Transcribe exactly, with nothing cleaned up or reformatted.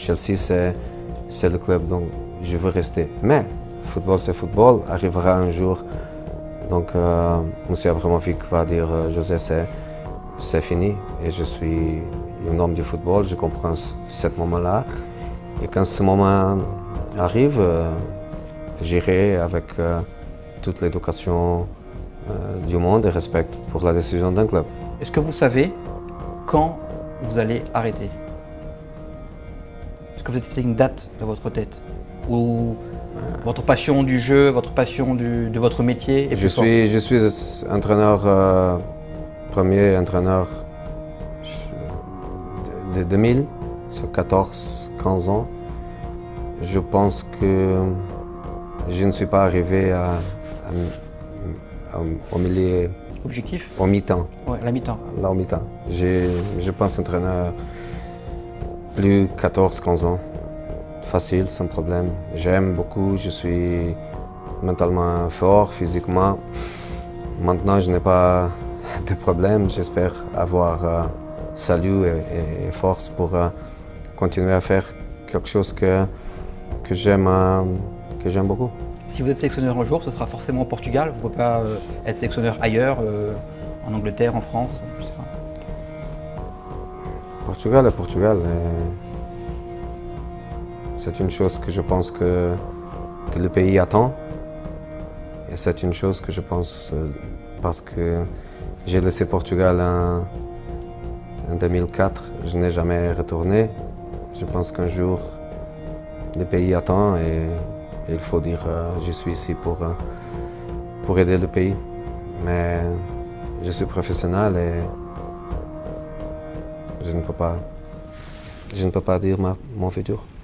Chelsea, c'est le club dont je veux rester. Mais football, c'est football, arrivera un jour. Donc, euh, M. Abramovic va dire euh, José, c'est fini. Et je suis un homme du football, je comprends ce moment-là. Et quand ce moment arrive, euh, j'irai avec euh, toute l'éducation euh, du monde et respect pour la décision d'un club. Est-ce que vous savez quand vous allez arrêter? Est-ce que vous êtes fixé une date dans votre tête? Ou votre passion du jeu, votre passion du, de votre métier est je suis, je suis entraîneur, euh, premier entraîneur de deux mille, sur quatorze quinze ans. Je pense que je ne suis pas arrivé à, à, à, au milieu. Objectif? Au mi-temps. Oui, la mi-temps. Là, au mi-temps. Je pense entraîneur plus quatorze quinze ans. Facile, sans problème. J'aime beaucoup, je suis mentalement fort, physiquement. Maintenant, je n'ai pas de problème. J'espère avoir euh, salut et, et force pour euh, continuer à faire quelque chose que, que j'aime euh, que j'aime beaucoup. Si vous êtes sélectionneur un jour, ce sera forcément au Portugal. Vous ne pouvez pas euh, être sélectionneur ailleurs, euh, en Angleterre, en France, je sais pas. Portugal est Portugal. C'est une chose que je pense que, que le pays attend. Et c'est une chose que je pense euh, parce que j'ai laissé Portugal en, en deux mille quatre. Je n'ai jamais retourné. Je pense qu'un jour, le pays attend et, et il faut dire euh, je suis ici pour, euh, pour aider le pays. Mais je suis professionnel et je ne peux pas, je ne peux pas dire ma, mon futur.